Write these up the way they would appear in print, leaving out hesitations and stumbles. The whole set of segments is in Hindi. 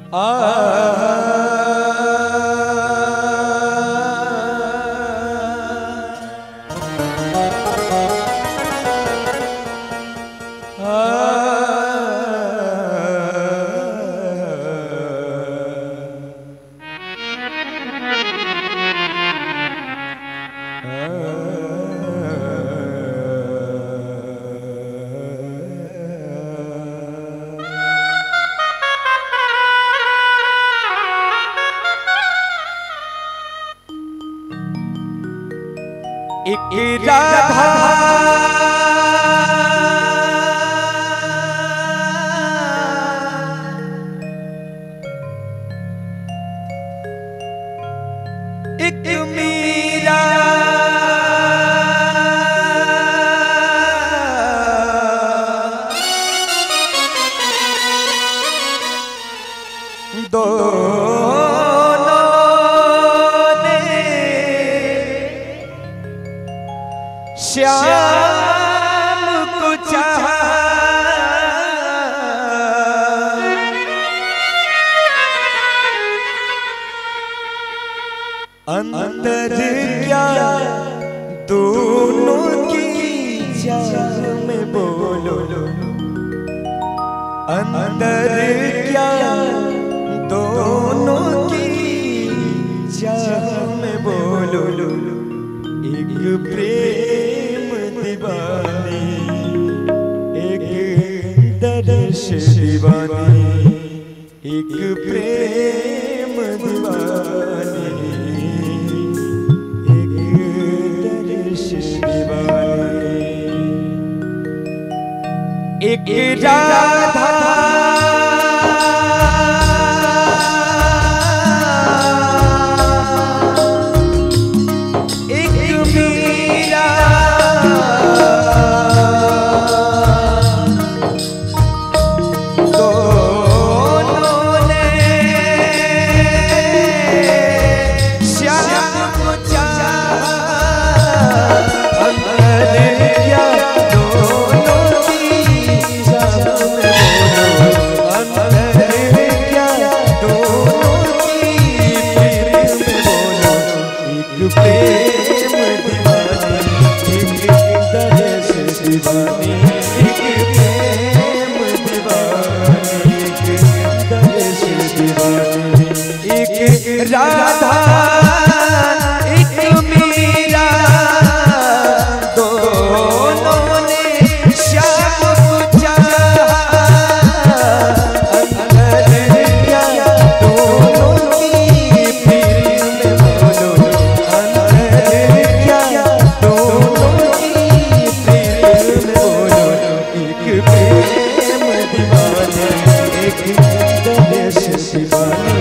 एक राधा एक मीरा दो श्याम को चाहा अंतर क्या दोनों की चाह में बोलो अंतर क्या दोनों की चाह में बोलो एक प्रेम दीवानी एक दर्श दीवानी एक प्रेम दीवानी एक दर्श दीवानी एक राधा राधा एक मीरा दोनों ने श्याम को चाहा अंतर क्या दोनों की प्रेम में बोलो अंतर क्या दोनों की प्रेम में बोलो एक प्रेम दीवाना एक दर्श दीवाना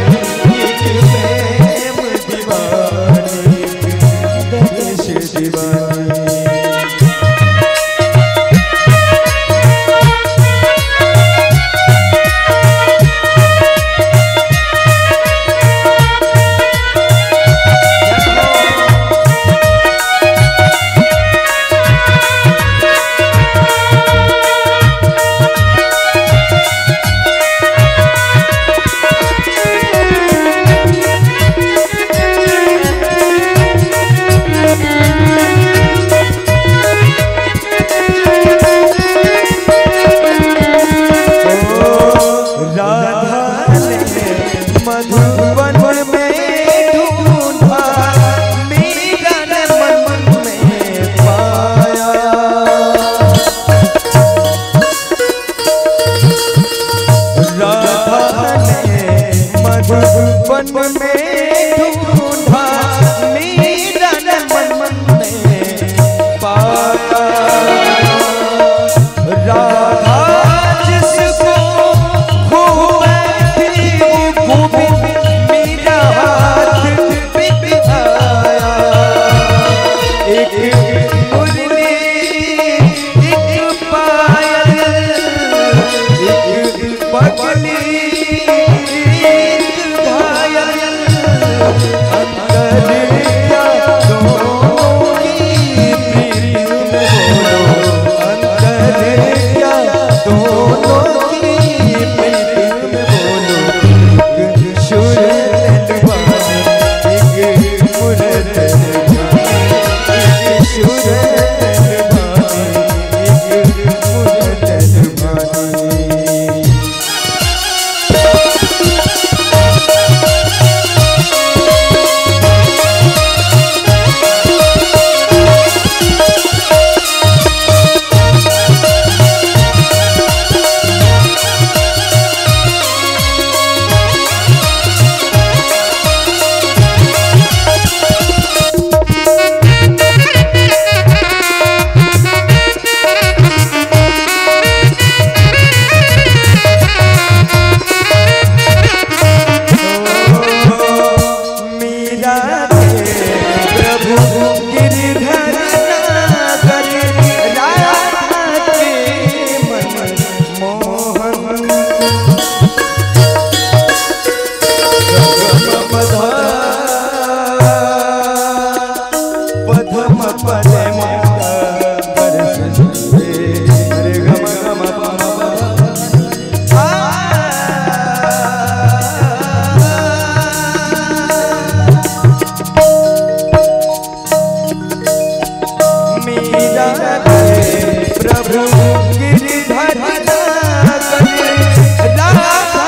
प्रभु गिरधर नागर राधा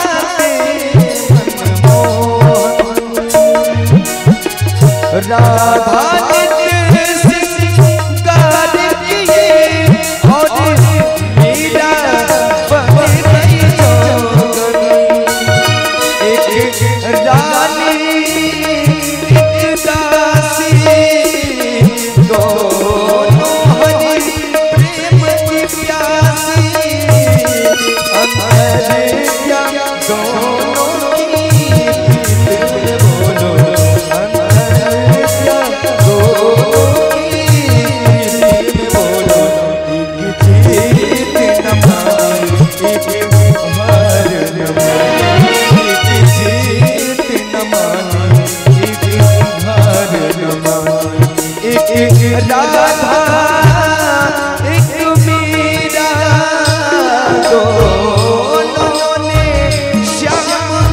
राधा नित्य सिंगार किए और मीरा बन गई जोगन। एक रानी एक दासी दोनों हरि प्रेम की प्यासी अंतरिया दोनों की बोलो अंतरिया दोनों की बोलो। एक जीत नमान एक हार नमान एक जीत नमान एक हार नमान। एक राधा एक मीरा दोनों ने श्याम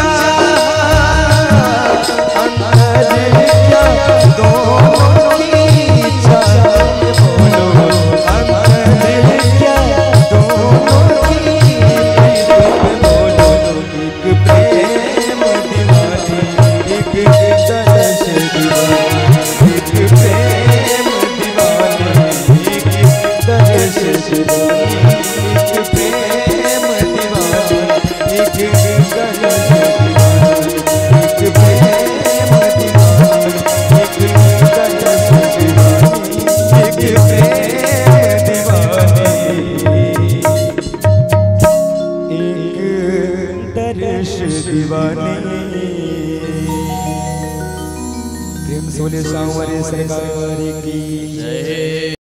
चाहा अंतरिया दोनों की चाह बोलो अंतरिया दोनों की बोलो। एक प्रेम दीवानी एक दर्श दीवानी एक प्रेम दीवानी एक दर्श दीवानी एक प्रेम दीवानी एक दर्श दीवानी एक प्रेम दीवानी एक दर्श दीवानी एक प्रेम दीवानी एक दर्श दीवानी। प्रेम सोले सांवरे सरकार की जय।